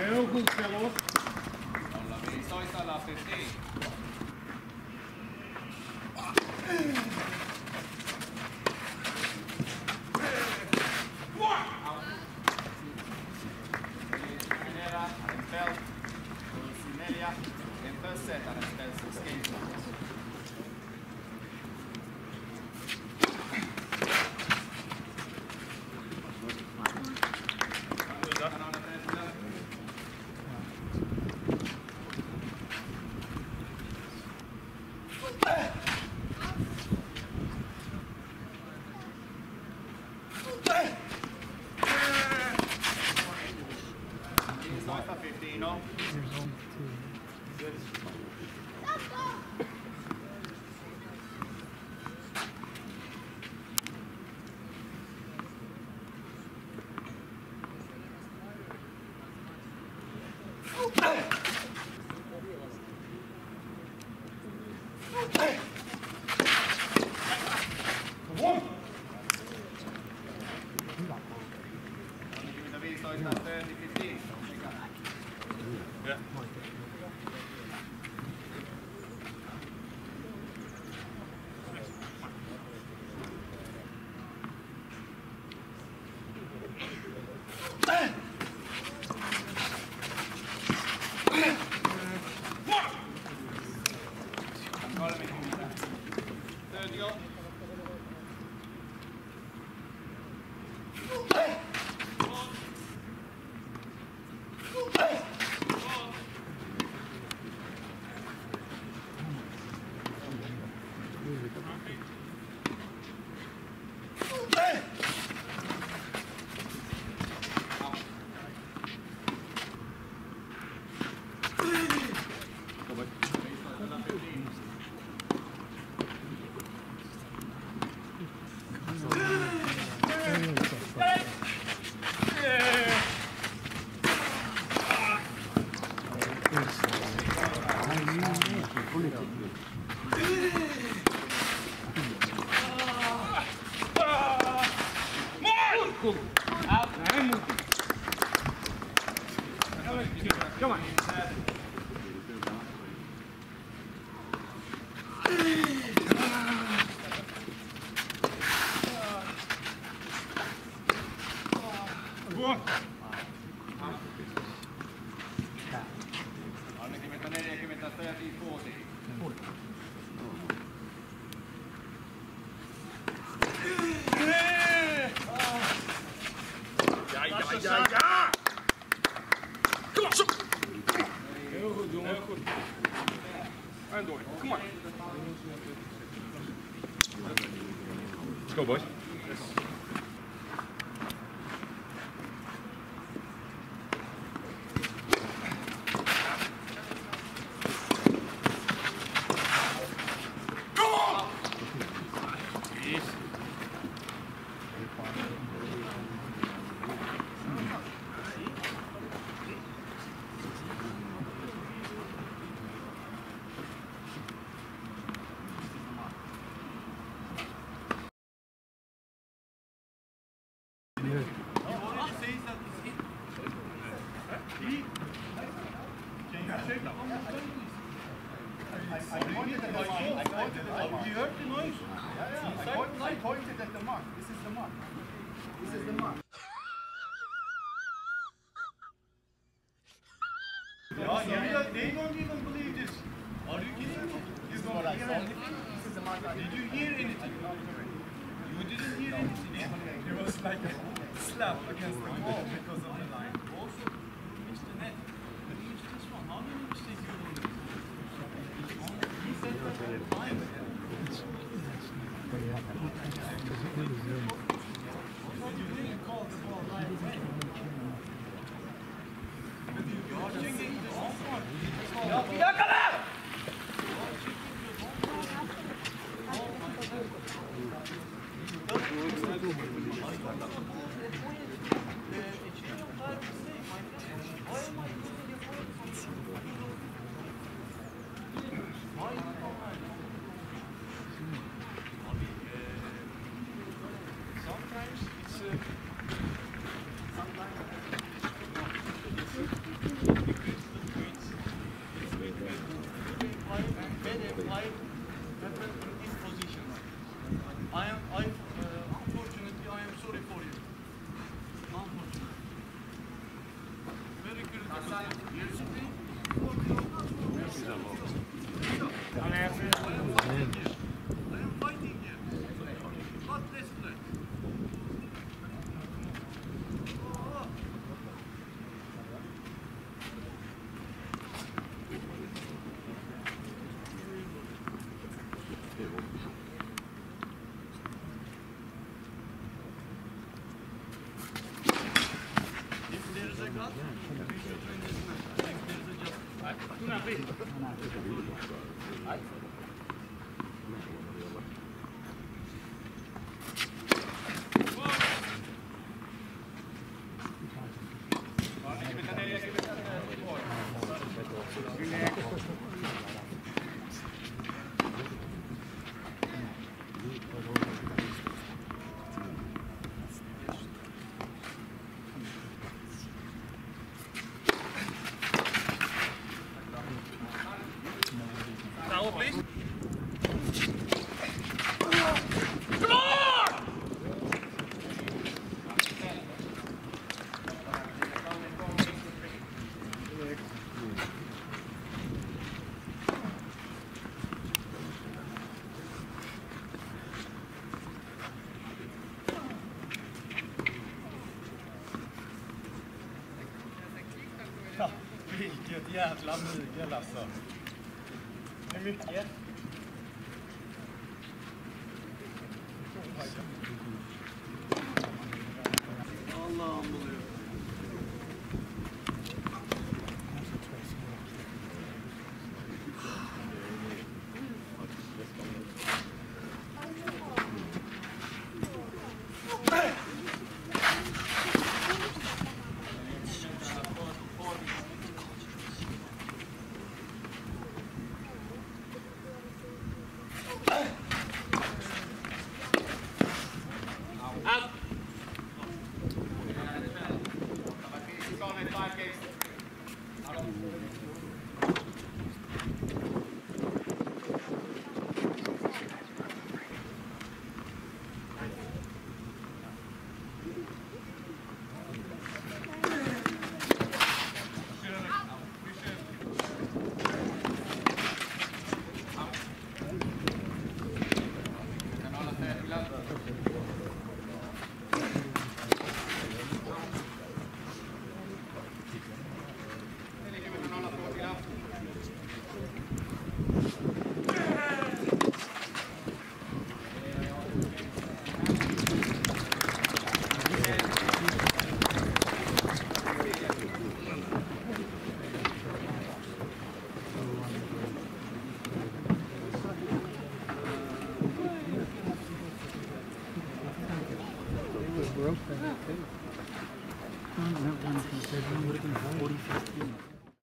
Heel goed, Carlos. 0-15 la 15. Kom maar. Ja! Kom op, zo! Heel goed, jongen. Heel goed. En door. Kom maar. Let's go, boys. You heard the noise? I pointed at the mark. This is the mark. This is the mark. They don't even believe this. Are you kidding me? You don't hear anything? This is the mark. Did you hear anything? You didn't hear anything. It was like a slap against the wall because of the line. Also, it's the net. But use this one. How many mistakes you do? He said that line. Altuna, please. Towel, please. Vilket jävla mygel alltså. Hur mycket? Allah'ım buluyor. Broke that too. That one would have been 40, 50.